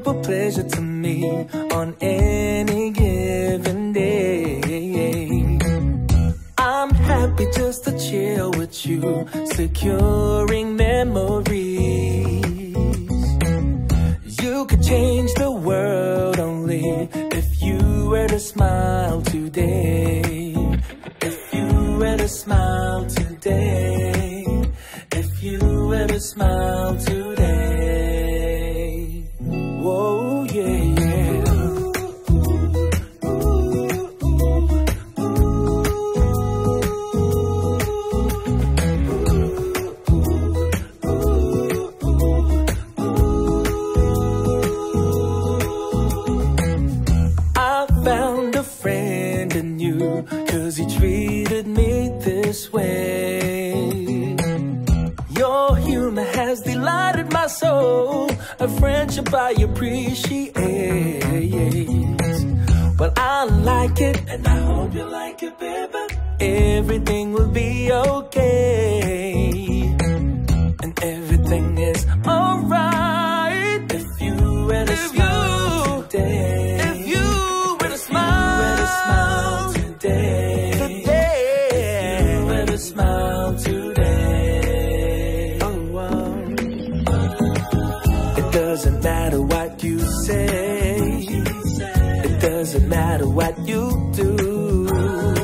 a pleasure to me on any given day. I'm happy just to chill with you, securing memories. You could change the world only if you were to smile today. If you were to smile today. If you were to smile today. Whoa, yeah, yeah. I found a friend in you, 'cause he treated me this way. Your humor has delighted my soul, a friendship I appreciate. Well, I like it, and I hope you like it, baby. Everything will be okay, and everything is alright. If you were to smile today. If you were to smile today. If you were to smile today. It doesn't matter what you say. It doesn't matter what you do.